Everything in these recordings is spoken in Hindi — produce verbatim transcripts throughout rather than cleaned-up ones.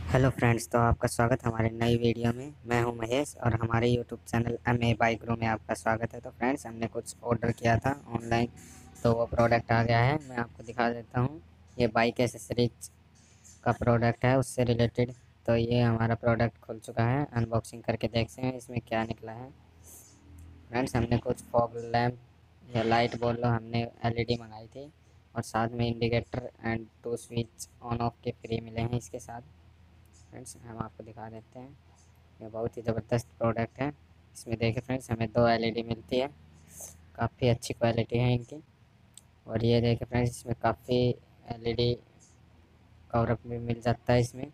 हेलो फ्रेंड्स, तो आपका स्वागत हमारे नई वीडियो में। मैं हूं महेश और हमारे YouTube channel M A bike grow में आपका स्वागत है। तो फ्रेंड्स, हमने कुछ ऑर्डर किया था ऑनलाइन, तो वो प्रोडक्ट आ गया है। मैं आपको दिखा देता हूं। ये बाइक एसेसरीज का प्रोडक्ट है, उससे रिलेटेड। तो ये हमारा प्रोडक्ट खुल चुका है, अनबॉक्सिंग करके देखते हैं इसमें क्या निकला है। फ्रेंड्स, हमने कुछ फॉग लैम्प या लाइट बोल लो, हमने एल ई डी मंगाई थी, और साथ में indicator and two switch on off के फ्री मिले हैं इसके साथ। फ्रेंड्स, हम आपको दिखा देते हैं। ये बहुत ही ज़बरदस्त प्रोडक्ट है। इसमें देखिए फ्रेंड्स, हमें दो एल ई डी मिलती है, काफ़ी अच्छी क्वालिटी है इनकी। और ये देखिए फ्रेंड्स, इसमें काफ़ी एल ई डी कवरअप भी मिल जाता है इसमें।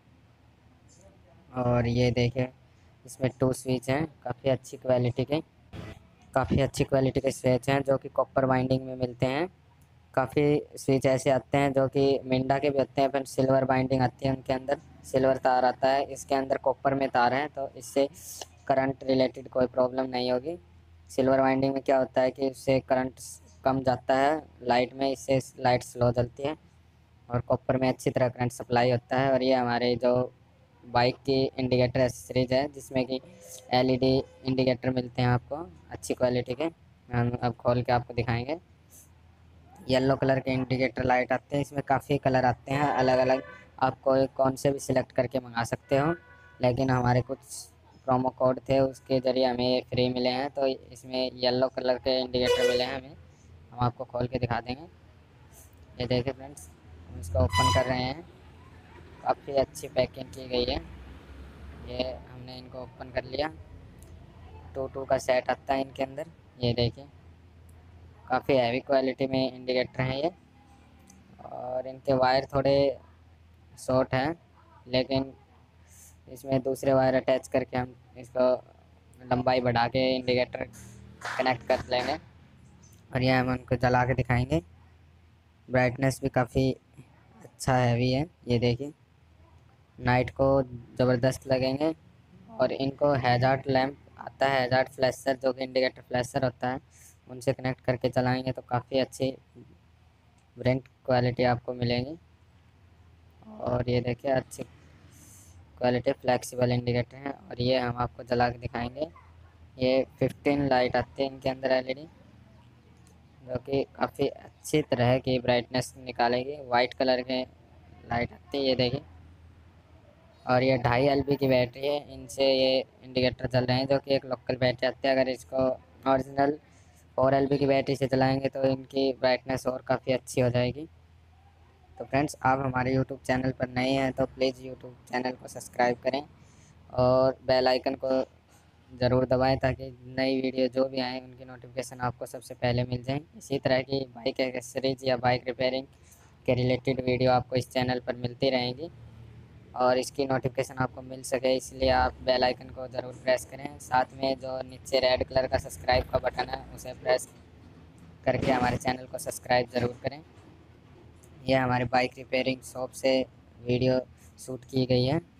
और ये देखिए, इसमें टू स्विच हैं, काफ़ी अच्छी क्वालिटी के काफ़ी अच्छी क्वालिटी के स्विच हैं जो कि कॉपर बाइंडिंग में मिलते हैं। काफ़ी स्विच ऐसे आते हैं जो कि मिंडा के भी होते हैं, फिर सिल्वर बाइंडिंग आती है उनके अंदर, सिल्वर तार आता है। इसके अंदर कॉपर में तार है, तो इससे करंट रिलेटेड कोई प्रॉब्लम नहीं होगी। सिल्वर बाइंडिंग में क्या होता है कि इससे करंट कम जाता है लाइट में, इससे लाइट स्लो जलती है। और कॉपर में अच्छी तरह करंट सप्लाई होता है। और ये हमारे जो बाइक की इंडिकेटर एसेसरीज है, जिसमें कि एल ई डी इंडिकेटर मिलते हैं आपको अच्छी क्वालिटी के। हम अब खोल के आपको दिखाएंगे। येलो कलर के इंडिकेटर लाइट आते हैं, इसमें काफ़ी कलर आते हैं अलग अलग। आप कोई कौन से भी सिलेक्ट करके मंगा सकते हो, लेकिन हमारे कुछ प्रोमो कोड थे, उसके ज़रिए हमें ये फ्री मिले हैं। तो इसमें येलो कलर के इंडिकेटर मिले हैं हमें, हम आपको खोल के दिखा देंगे। ये देखिए फ्रेंड्स, हम इसको ओपन कर रहे हैं। काफ़ी अच्छी पैकिंग की गई है। ये हमने इनको ओपन कर लिया। टू टू का सेट आता है इनके अंदर। ये देखिए, काफ़ी हैवी क्वालिटी में इंडिकेटर हैं ये। और इनके वायर थोड़े शॉर्ट हैं, लेकिन इसमें दूसरे वायर अटैच करके हम इसको लंबाई बढ़ा के इंडिकेटर कनेक्ट कर लेंगे। और ये हम उनको जला के दिखाएंगे। ब्राइटनेस भी काफ़ी अच्छा हैवी है। ये देखिए, नाइट को ज़बरदस्त लगेंगे। और इनको हैज़ार्ड लैंप आता है, हैज़ार्ड फ्लैशर, जो कि इंडिकेटर फ्लैशर होता है, उनसे कनेक्ट करके चलाएंगे तो काफ़ी अच्छी ब्रांड क्वालिटी आपको मिलेगी। और ये देखिए, अच्छी क्वालिटी फ्लेक्सिबल इंडिकेटर है। और ये हम आपको जला के दिखाएंगे। ये फिफ्टीन लाइट आती है इनके अंदर एल ई डी, जो कि काफ़ी अच्छी तरह की ब्राइटनेस निकालेगी। वाइट कलर के लाइट आती है, ये देखिए। और ये ढाई एल बी की बैटरी है, इनसे ये इंडिकेटर चल रहे हैं, जो कि एक लोकल बैटरी आती है। अगर इसको ओरिजिनल फोर एल बी की बैटरी से चलाएंगे तो इनकी ब्राइटनेस और काफ़ी अच्छी हो जाएगी। तो फ्रेंड्स, आप हमारे यूट्यूब चैनल पर नए हैं तो प्लीज़ यूट्यूब चैनल को सब्सक्राइब करें और बेल आइकन को ज़रूर दबाएं, ताकि नई वीडियो जो भी आए उनकी नोटिफिकेशन आपको सबसे पहले मिल जाए। इसी तरह की बाइक एक्सेसरीज या बाइक रिपेयरिंग के रिलेटेड वीडियो आपको इस चैनल पर मिलती रहेंगी, और इसकी नोटिफिकेशन आपको मिल सके इसलिए आप बेल आइकन को ज़रूर प्रेस करें। साथ में जो नीचे रेड कलर का सब्सक्राइब का बटन है, उसे प्रेस करके हमारे चैनल को सब्सक्राइब ज़रूर करें। यह हमारे बाइक रिपेयरिंग शॉप से वीडियो शूट की गई है।